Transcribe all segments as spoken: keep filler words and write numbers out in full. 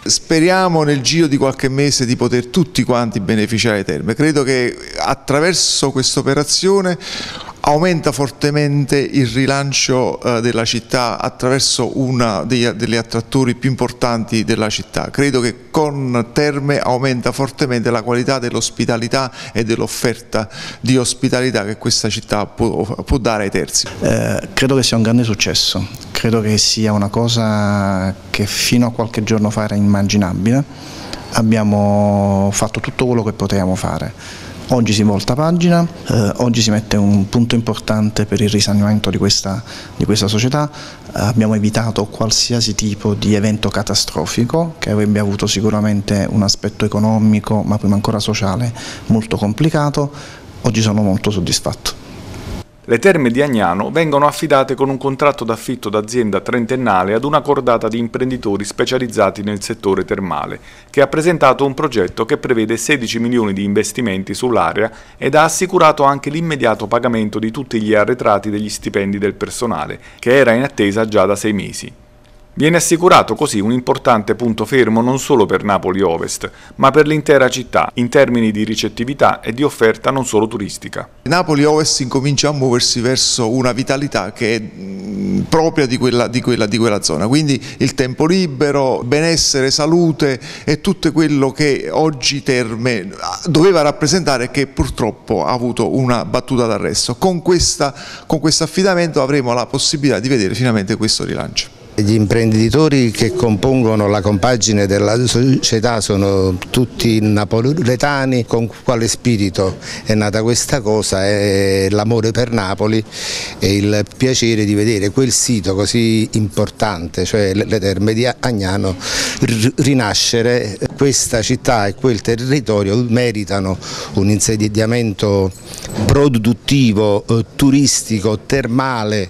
Speriamo nel giro di qualche mese di poter tutti quanti beneficiare delle terme. Credo che attraverso questa operazione aumenta fortemente il rilancio eh, della città attraverso una dei, delle attrattori più importanti della città. Credo che con Terme aumenta fortemente la qualità dell'ospitalità e dell'offerta di ospitalità che questa città può, può dare ai terzi. Eh, credo che sia un grande successo, credo che sia una cosa che fino a qualche giorno fa era immaginabile. Abbiamo fatto tutto quello che potevamo fare. Oggi si volta pagina, eh, oggi si mette un punto importante per il risanamento di questa, di questa società. Eh, abbiamo evitato qualsiasi tipo di evento catastrofico che avrebbe avuto sicuramente un aspetto economico, ma prima ancora sociale, molto complicato. Oggi sono molto soddisfatto. Le terme di Agnano vengono affidate con un contratto d'affitto d'azienda trentennale ad una cordata di imprenditori specializzati nel settore termale, che ha presentato un progetto che prevede sedici milioni di investimenti sull'area ed ha assicurato anche l'immediato pagamento di tutti gli arretrati degli stipendi del personale, che era in attesa già da sei mesi. Viene assicurato così un importante punto fermo non solo per Napoli Ovest, ma per l'intera città, in termini di ricettività e di offerta non solo turistica. Napoli Ovest incomincia a muoversi verso una vitalità che è propria di quella, di quella, di quella zona, quindi il tempo libero, benessere, salute e tutto quello che oggi Terme doveva rappresentare e che purtroppo ha avuto una battuta d'arresto. Con questa, con questo affidamento avremo la possibilità di vedere finalmente questo rilancio. Gli imprenditori che compongono la compagine della società sono tutti napoletani. Con quale spirito è nata questa cosa? È l'amore per Napoli e il piacere di vedere quel sito così importante, cioè le Terme di Agnano, rinascere. Questa città e quel territorio meritano un insediamento produttivo, turistico, termale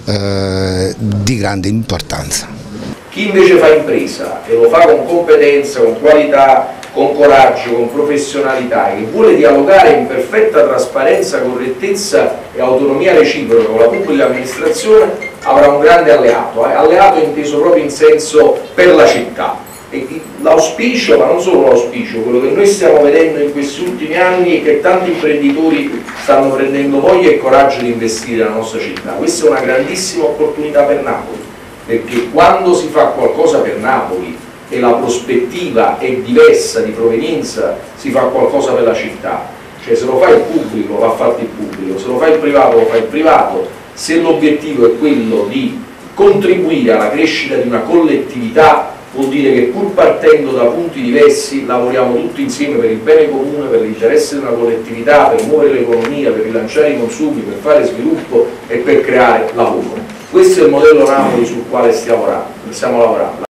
eh, di grande importanza. Chi invece fa impresa e lo fa con competenza, con qualità, con coraggio, con professionalità, che vuole dialogare in perfetta trasparenza, correttezza e autonomia reciproca con la pubblica amministrazione, avrà un grande alleato, eh? alleato inteso proprio in senso per la città. L'auspicio, ma non solo l'auspicio, quello che noi stiamo vedendo in questi ultimi anni è che tanti imprenditori stanno prendendo voglia e coraggio di investire nella nostra città. Questa è una grandissima opportunità per Napoli, perché quando si fa qualcosa per Napoli e la prospettiva è diversa di provenienza, si fa qualcosa per la città. Cioè, se lo fa il pubblico va fatto il pubblico, se lo fa il privato lo fa il privato. Se l'obiettivo è quello di contribuire alla crescita di una collettività, vuol dire che pur partendo da punti diversi lavoriamo tutti insieme per il bene comune, per l'interesse di una collettività, per muovere l'economia, per rilanciare i consumi, per fare sviluppo e per creare lavoro. Questo è il modello Napoli sul quale stiamo lavorando.